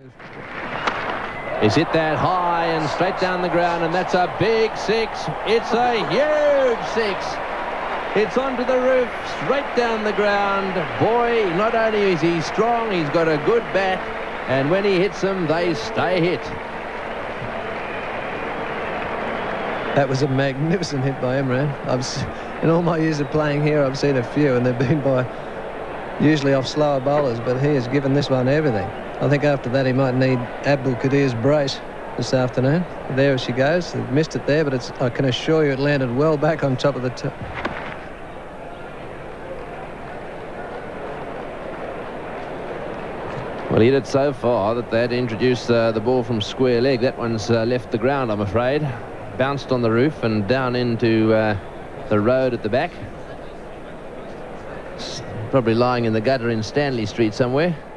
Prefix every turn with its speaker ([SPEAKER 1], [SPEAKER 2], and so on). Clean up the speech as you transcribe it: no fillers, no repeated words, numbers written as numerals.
[SPEAKER 1] He's hit that high and straight down the ground, and that's a big six. It's a huge six. It's onto the roof, straight down the ground. Boy, not only is he strong, he's got a good bat, and when he hits them, they stay hit.
[SPEAKER 2] That was a magnificent hit by Imran. In all my years of playing here, I've seen a few, and they've been by usually off slower bowlers, but he has given this one everything. I think after that he might need Abdul Qadir's brace this afternoon. There she goes. They've missed it there, but I can assure you it landed well back on top of the top.
[SPEAKER 1] Well, he hit it so far that they had to introduce the ball from square leg. That one's left the ground, I'm afraid. Bounced on the roof and down into the road at the back. Probably lying in the gutter in Stanley Street somewhere.